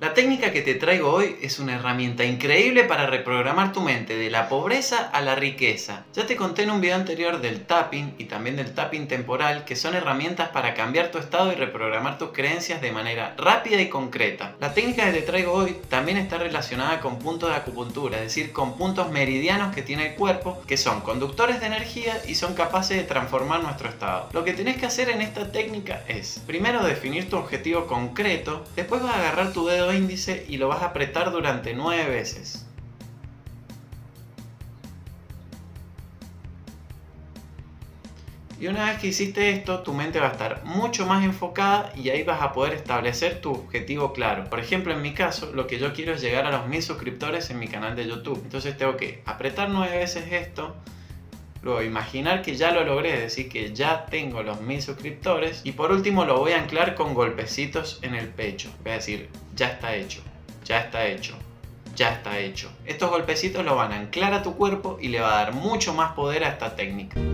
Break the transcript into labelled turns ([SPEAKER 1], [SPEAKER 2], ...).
[SPEAKER 1] La técnica que te traigo hoy es una herramienta increíble para reprogramar tu mente de la pobreza a la riqueza. Ya te conté en un video anterior del tapping y también del tapping temporal, que son herramientas para cambiar tu estado y reprogramar tus creencias de manera rápida y concreta. La técnica que te traigo hoy también está relacionada con puntos de acupuntura, es decir, con puntos meridianos que tiene el cuerpo, que son conductores de energía y son capaces de transformar nuestro estado. Lo que tenés que hacer en esta técnica es, primero, definir tu objetivo concreto, después vas a agarrar tu dedo índice y lo vas a apretar durante 9 veces. Y una vez que hiciste esto, tu mente va a estar mucho más enfocada y ahí vas a poder establecer tu objetivo claro. Por ejemplo, en mi caso, lo que yo quiero es llegar a los 1000 suscriptores en mi canal de YouTube. Entonces tengo que apretar 9 veces esto, luego imaginar que ya lo logré, es decir, que ya tengo los 1000 suscriptores. Y por último lo voy a anclar con golpecitos en el pecho. Voy a decir, ya está hecho, ya está hecho, ya está hecho. Estos golpecitos lo van a anclar a tu cuerpo y le va a dar mucho más poder a esta técnica.